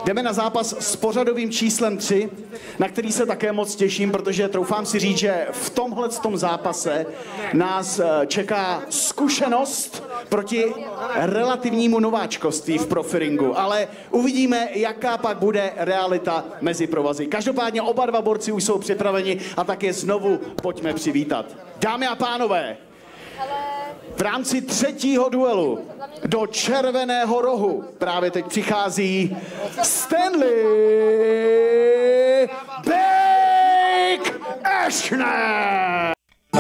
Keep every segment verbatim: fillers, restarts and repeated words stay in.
jdeme na zápas s pořadovým číslem tři, na který se také moc těším, protože troufám si říct, že v tomhle tom zápase nás čeká zkušenost proti relativnímu nováčkovství v profiringu, ale uvidíme, jaká pak bude realita mezi provazy. Každopádně oba dva borci už jsou připraveni a tak je znovu pojďme přivítat. Dámy a pánové, v rámci třetího duelu do červeného rohu právě teď přichází Stanley Big Ashner!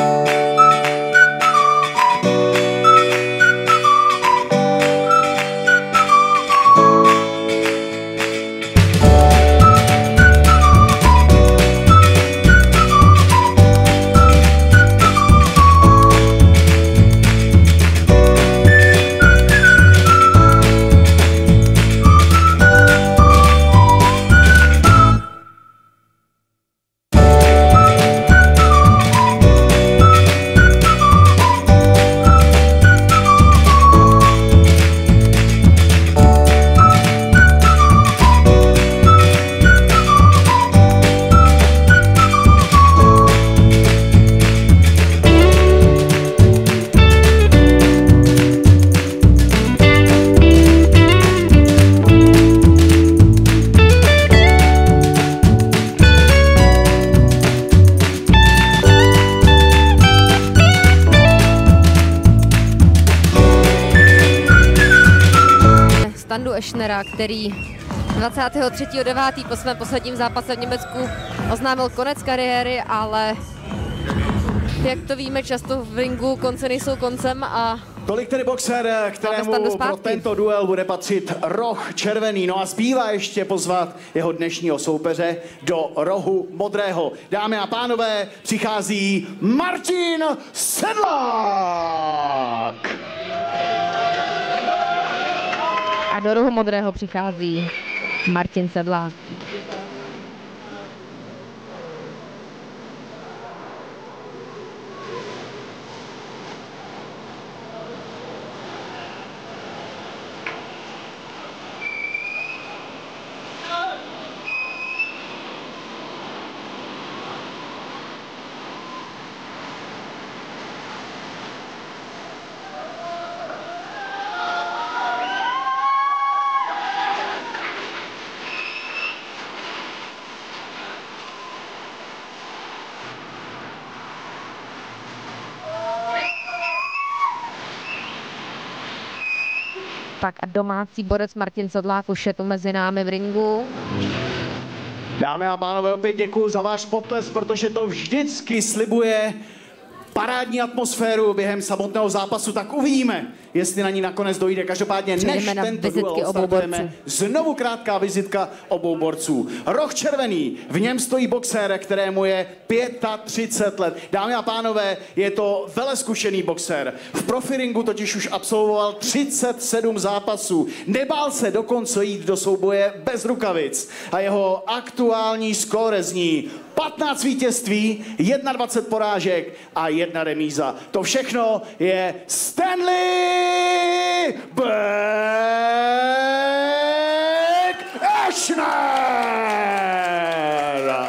Standu Eschnera, který dvacátého třetího devátého po svém posledním zápase v Německu oznámil konec kariéry, ale jak to víme, často v ringu konce nejsou koncem a tolik tedy boxer, kterému pro tento duel bude patřit roh červený. No a zbývá ještě pozvat jeho dnešního soupeře do rohu modrého. Dámy a pánové, přichází Martin Sedlák! A do rohu modrého přichází Martin Sedlák. Tak a domácí borec Martin Sedlák už je tu mezi námi v ringu. Dámy a pánové, opět děkuji za váš potlesk, protože to vždycky slibuje parádní atmosféru během samotného zápasu, tak uvidíme, jestli na ní nakonec dojde. Každopádně, než tento duel odstartujeme, znovu krátká vizitka obou borců. Roh červený, v něm stojí boxer, kterému je třicet pět let. Dámy a pánové, je to veleskušený boxer. V profiringu totiž už absolvoval třicet sedm zápasů. Nebál se dokonce jít do souboje bez rukavic. A jeho aktuální skóre zní patnáct vítězství, dvacet jedna porážek a jedna remíza. To všechno je Stanley Big Ashner!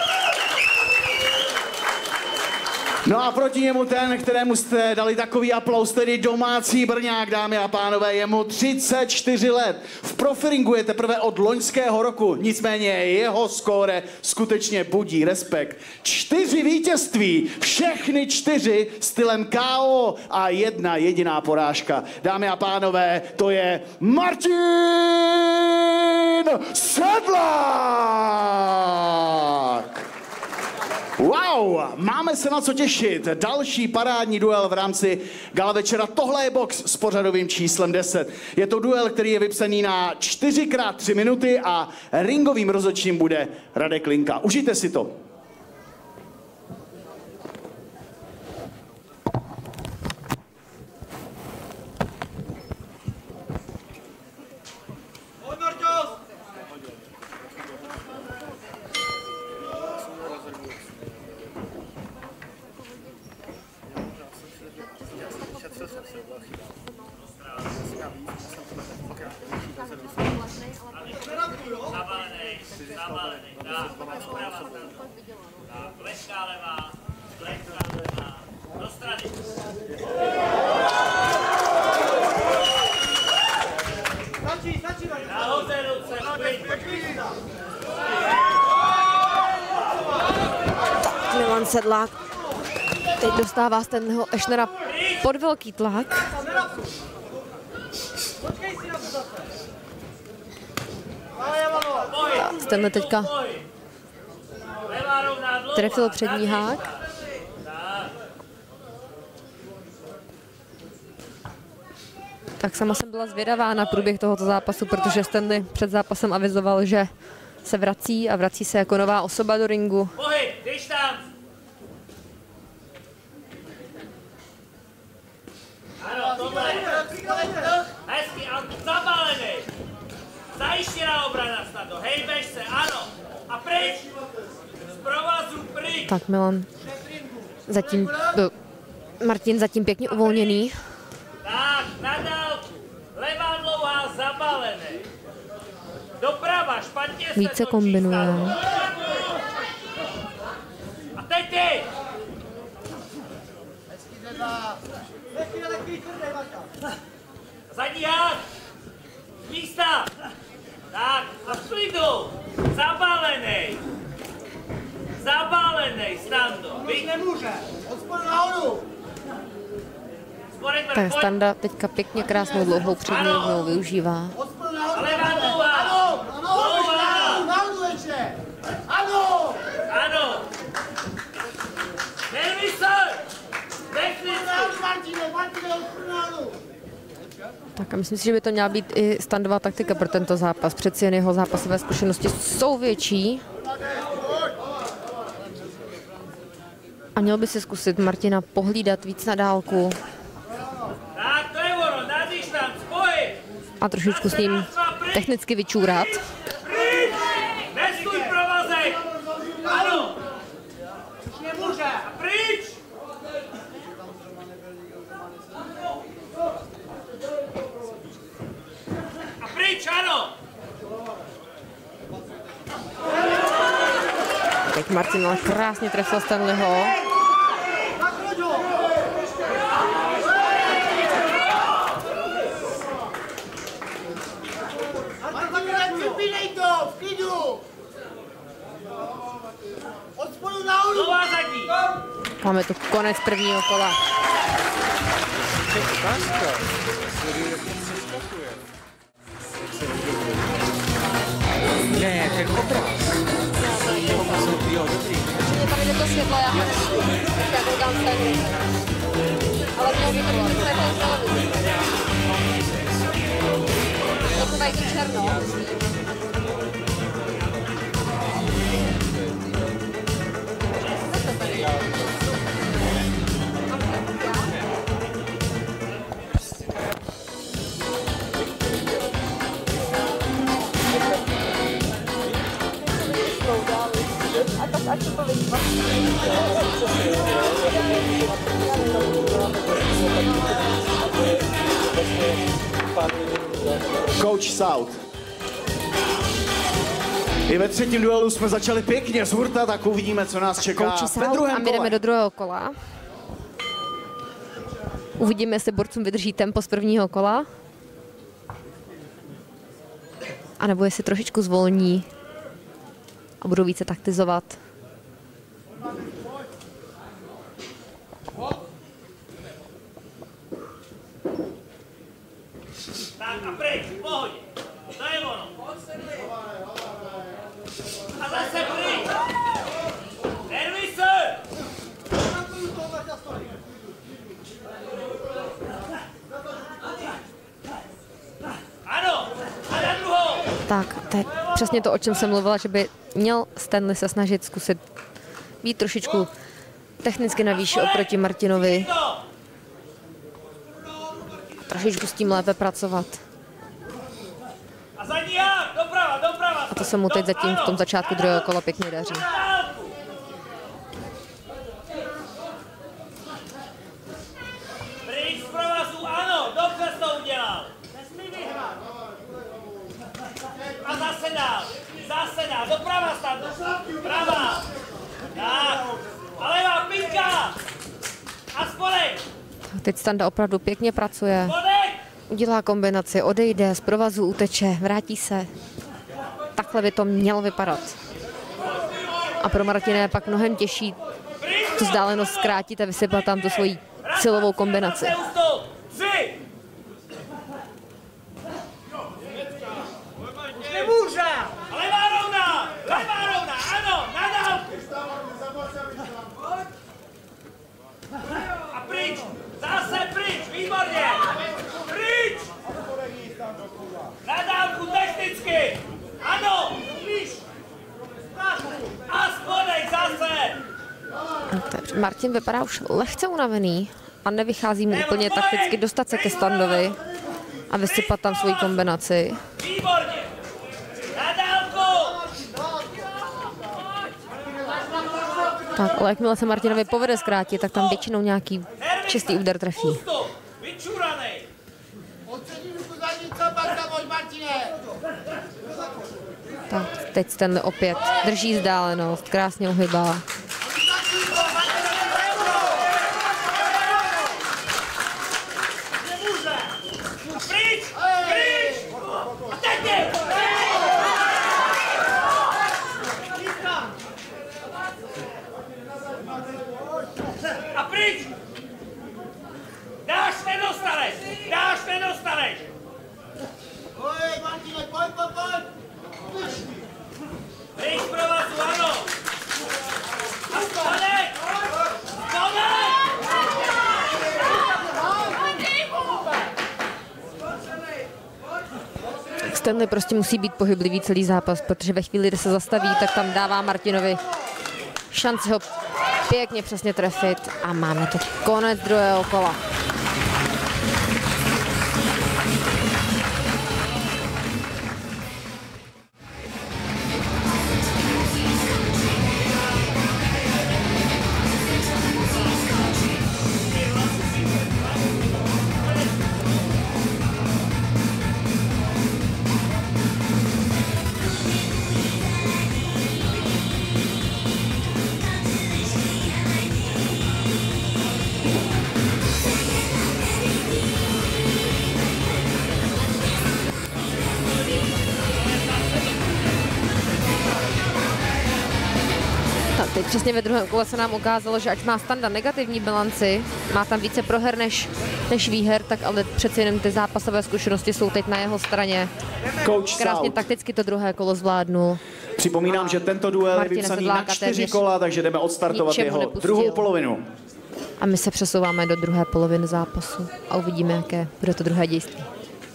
No a proti němu ten, kterému jste dali takový aplaus, tedy domácí Brňák, dámy a pánové, je mu třicet čtyři let. V profiringu je teprve od loňského roku, nicméně jeho skóre skutečně budí respekt. Čtyři vítězství, všechny čtyři stylem K O a jedna jediná porážka. Dámy a pánové, to je Martin Sedlák! Wow, máme se na co těšit. Další parádní duel v rámci gala večera. Tohle je box s pořadovým číslem deset. Je to duel, který je vypsaný na čtyři krát tři minuty a ringovým rozhodčím bude Radek Linka. Užijte si to. Neradku, jo? Zabalený, tak, doprava, tak, lehká levá, lehká levá, do strany. Nahoře ruce, klid. Milan Sedlák teď dostává Stanleyho Eschnera pod velký tlak. Stanley teďka trefil přední hák. Tak sama jsem byla zvědavá na průběh tohoto zápasu, protože Stanley před zápasem avizoval, že se vrací a vrací se jako nová osoba do ringu. Pohyb, když tam. Ano, tohle. Hezky, ale zabalený. Zajištěná obrana snadno, hejbeš se, ano. A pryč. Z provazu pryč. Tak Milan zatím, Martin zatím pěkně uvolněný. Tak, na dálku. Levá dlouhá zabalený. Doprava, špatně se Více kombinuje. A teď ty! Zadní hák! Z místa! Tak, a v klidu! Zabalenej! Zabalenej, Stando! Vy nemůže! Odspor nahoru! Tak Standa teďka pěkně krásnou dlouhou přední rovnou využívá. Levá dlouhá! Ano! Dlouhá! Nahoru ještě! Ano! Ano! Nervy se! Technicky! Martine, Martine, odspor nahoru! Tak a myslím si, že by to měla být i Standová taktika pro tento zápas. Přeci jen jeho zápasové zkušenosti jsou větší. A měl by si zkusit Martina pohlídat víc na dálku. Tak, to je ono, na distanc, pohyb! A trošičku s ním technicky vyčůrat. Pryč! Nestůj provazek! Ano! Už nemůže! A pryč! A pryč, ano! Teď Martin ale krásně trefil Stanleyho. Vypínej to, v klidu! Od spodu nahoru! Nová zadní! Máme tu konec prvního kola. Ne, ten obraz. Jo, dobrý. Mě tam jde to světlo, já hned já koukám Stanley. Ale měl by to být světlo z televize. To mají to černo. Coach South. I ve třetím duelu jsme začali pěkně z hurta, tak uvidíme, co nás čeká Coach ve South druhém a my jdeme kole. do druhého kola. Uvidíme, jestli borcům vydrží tempo z prvního kola. A nebo jestli trošičku zvolní a budou více taktizovat. Tak a pryč, v pohodě. To je ono. A zase pryč. Nervy se! Ano, a na druhou. Tak, to je přesně to, o čem jsem mluvila, že by měl Stanley se snažit zkusit být trošičku technicky na výši oproti Martinovi. Trošičku s tím lépe pracovat. A zadní hák, doprava, doprava. A to se mu teď zatím v tom začátku druhého kola pěkně daří. Pryč z provazu, ano, dobře jsi to udělal. Nesmí vyhrát. A zase dál. Zase dá, doprava Stando. Prava. Tak. A levá pinka. A spodek. Teď Standa opravdu pěkně pracuje. Spodek. Udělá kombinaci, odejde, z provazu uteče, vrátí se. Takhle by to mělo vypadat. A pro Martina je pak mnohem těžší tu vzdálenost zkrátit a vysypat tam tu svoji silovou kombinaci. Tři. Nemůže! A levá rovná. Levá rovná. Ano, na dálku. A pryč. Zase pryč. Výborně. Pryč. Na dálku technicky. Ano. A spodek zase. Martin vypadá už lehce unavený a nevychází mu úplně takticky dostat se ke Standovi a vysypat tam svoji kombinaci. Výborně. Na dálku. Tak, ale jakmile se Martinovi povede zkrátit, tak tam většinou nějaký čistý úder trefí. Vyčuranej. Odsedím tu zadní, co pak tam hoď, Martine! Tak, teď Stanley opět drží vzdálenost, krásně uhybá. Pryč. Pryč. A teď je. A pryč! Dáš, nedostaneš! Dáš, nedostaneš! Oj, Martine, pojď, pojď, pojď! Pryč provazu, ano! A spodek! Spodek! Stanley prostě musí být pohyblivý celý zápas, protože ve chvíli, kdy se zastaví, tak tam dává Martinovi šanci ho pěkně přesně trefit a máme to konec druhého kola. Teď přesně ve druhém kole se nám ukázalo, že ať má Standa negativní bilanci, má tam více proher než, než výher, tak ale přeci jenom ty zápasové zkušenosti jsou teď na jeho straně. Coach Krásně South. takticky to druhé kolo zvládnul. Připomínám, že tento duel je Martina vypsaný na Sedláka čtyři téměř kola, takže jdeme odstartovat ničemu jeho nepustil. druhou polovinu. A my se přesouváme do druhé poloviny zápasu a uvidíme, jaké bude to druhé dějství.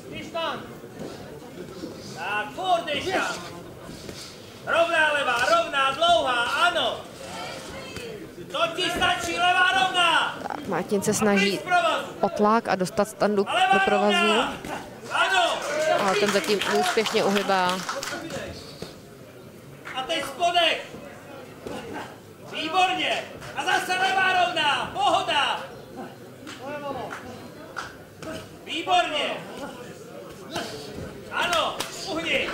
Tak, furt dejša. Rovná levá, rovná, dlouhá, ano. To ti stačí, levá rovná. Tak, Martin se snaží Pryč provazu. o tlak a dostat Standu A levá do provazu, rovná. Ano. ale ten zatím úspěšně uhybá. A teď spodek. Výborně. A zase levá rovná, pohoda. Výborně. Ano, uhni.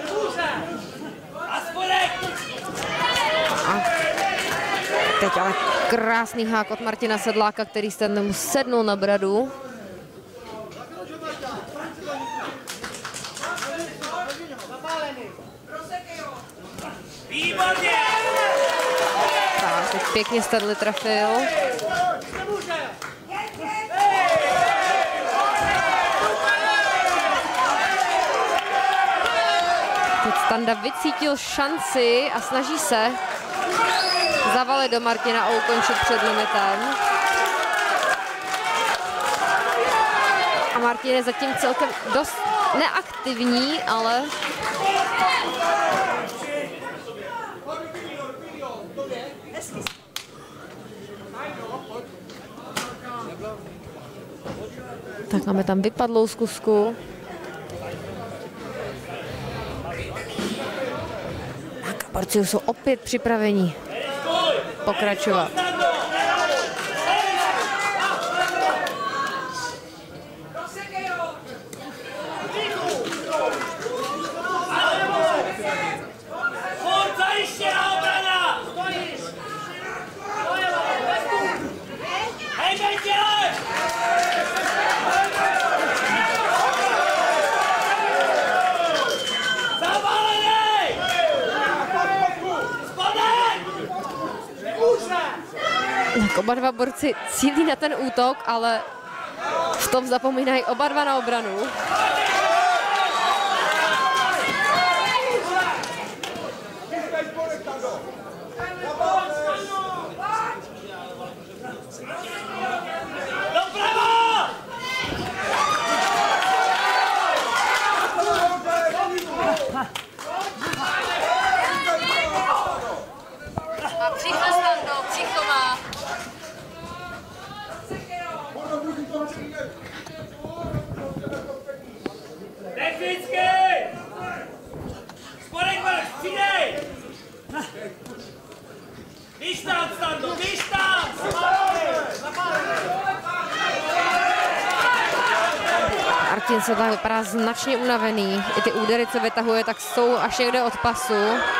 A spodek. A teď ale krásný hák od Martina Sedláka, který se mu sednul na bradu. Výborně. Tak, teď pěkně Stanley trefil. Teď Standa vycítil šanci a snaží se zavalit do Martina a ukončit před limitem. A Martin je zatím celkem dost neaktivní, ale tak máme tam vypadlou zkusku. A borci jsou opět připraveni pokračovat. Oba dva borci cílí na ten útok, ale v tom zapomínají oba dva na obranu. A přícho Stando, přícho má. Technicky! Spodek Marek, přidej! Víš tam, Stando, víš tam! Martin Sedlák vypadá značně unavený. I ty údery, co vytahuje, tak jsou až někde od pasu.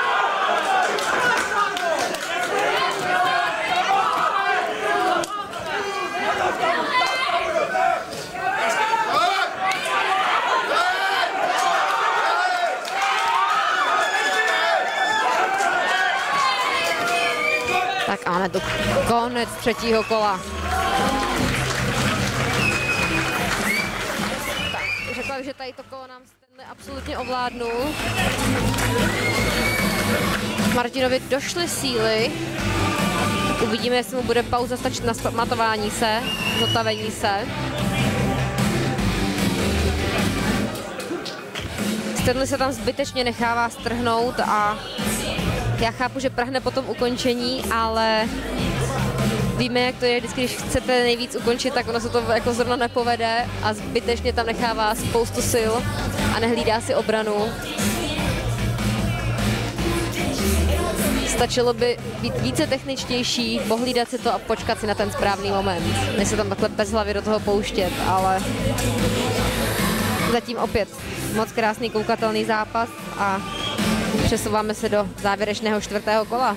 Tak a máme tu konec třetího kola. Tak, řekla bych, že tady to kolo nám Stanley absolutně ovládnul. Martinovi došly síly. Uvidíme, jestli mu bude pauza stačit na zmatování se, zotavení se. Stanley se tam zbytečně nechává strhnout a já chápu, že prahne po tom ukončení, ale víme, jak to je, vždycky, když chcete nejvíc ukončit, tak ono se to jako zrovna nepovede a zbytečně tam nechává spoustu sil a nehlídá si obranu. Stačilo by být více techničtější, pohlídat si to a počkat si na ten správný moment. Než se tam takhle bez hlavy do toho pouštět, ale zatím opět moc krásný koukatelný zápas a přesouváme se do závěrečného čtvrtého kola.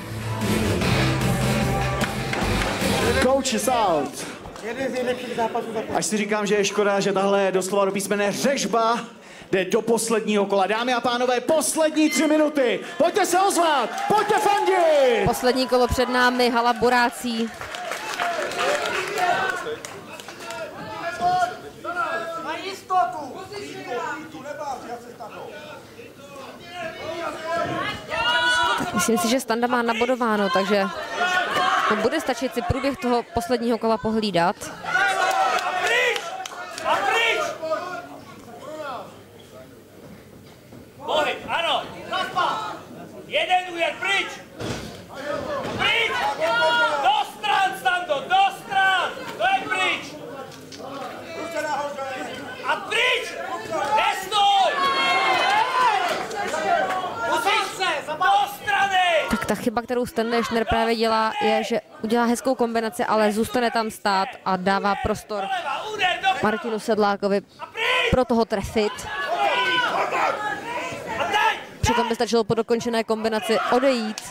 Coach is out. Až si říkám, že je škoda, že tahle doslova do písmene řežba jde do posledního kola. Dámy a pánové, poslední tři minuty. Pojďte se ozvat, pojďte fandit. Poslední kolo před námi, hala Borácí. Na jistotu! Myslím si, že Standa má nabodováno, takže bude stačit si průběh toho posledního kola pohlídat. A pryč! A pryč! Pohyb, ano! Jeden úder, pryč! Pryč! Do stran, Stando, do stran! To je pryč! A pryč! Nestoj! Musíš se! Do strany! Tak ta chyba, kterou Stanley Lešner právě dělá, je, že udělá hezkou kombinaci, ale zůstane tam stát a dává prostor Martinu Sedlákovi pro toho trefit. Přitom by stačilo po dokončené kombinaci odejít.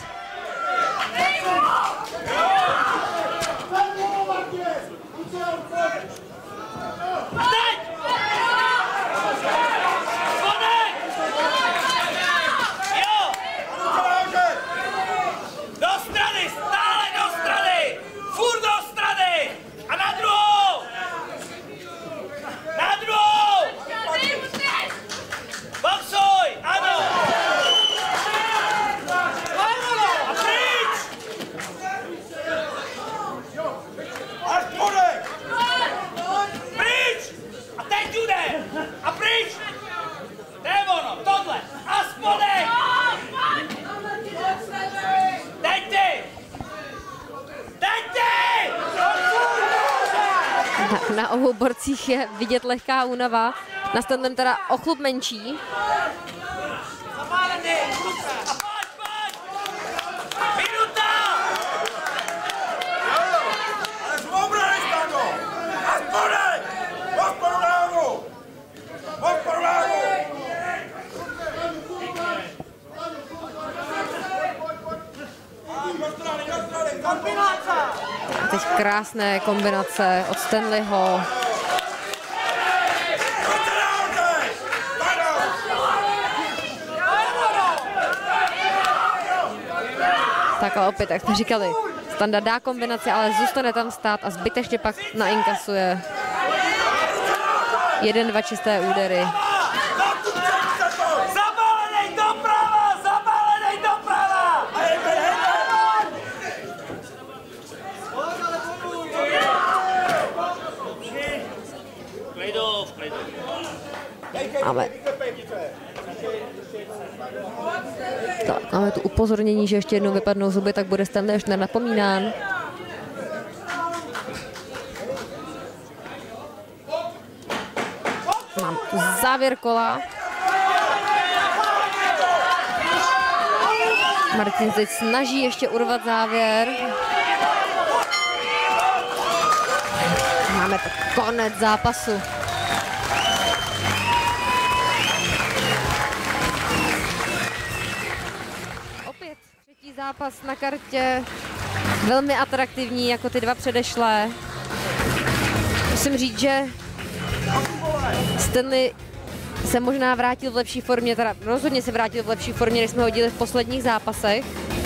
Na obou borcích je vidět lehká únava, na Stanley teda o chlup menší. Teď krásné kombinace od Stanleyho. Tak ale opět, jak jsme říkali, Standa dá kombinaci, ale zůstane tam stát a zbytečně pak nainkasuje jeden, dva čisté údery. Zabalenej doprava! Zabalenej doprava! Klidu, v klidu. Máme, tak, máme tu upozornění, že ještě jednou vypadnou zuby, tak bude Stanley Oeschner napomínán. Mám tu závěr kola. Martin teď snaží ještě urvat závěr. Máme to konec zápasu. Opět třetí zápas na kartě. Velmi atraktivní jako ty dva předešlé. Musím říct, že Stanley se možná vrátil v lepší formě, teda rozhodně se vrátil v lepší formě, než jsme ho viděli v posledních zápasech.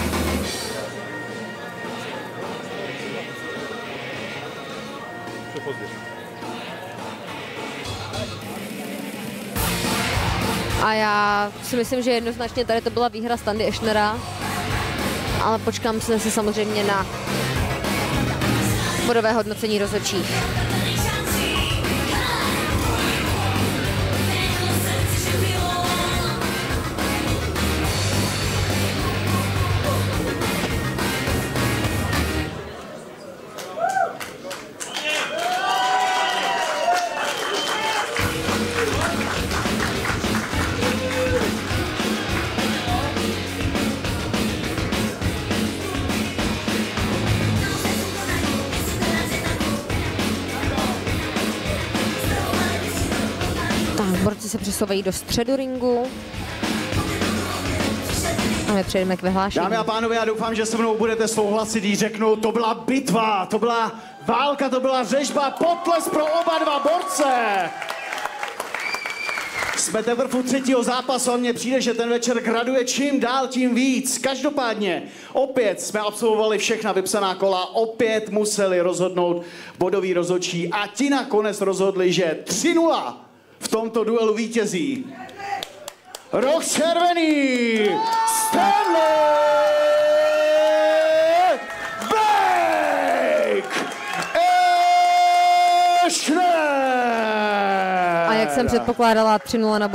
A já si myslím, že jednoznačně tady to byla výhra Standy Oeschnera, ale počkám se samozřejmě na bodové hodnocení rozhodčích. Borci se přesouvají do středu ringu. A my přejdeme k vyhlášení. Dámy a pánové, já doufám, že se mnou budete souhlasit, když řeknu, to byla bitva, to byla válka, to byla řežba, potles pro oba dva borce. Jsme teprve u třetího zápasu a mně přijde, že ten večer graduje čím dál, tím víc. Každopádně opět jsme absolvovali všechna vypsaná kola, opět museli rozhodnout bodoví rozhodčí a ti nakonec rozhodli, že tři nula v tomto duelu vítězí roh červený Stanley Oeschner. A jak jsem předpokládala, tři nula na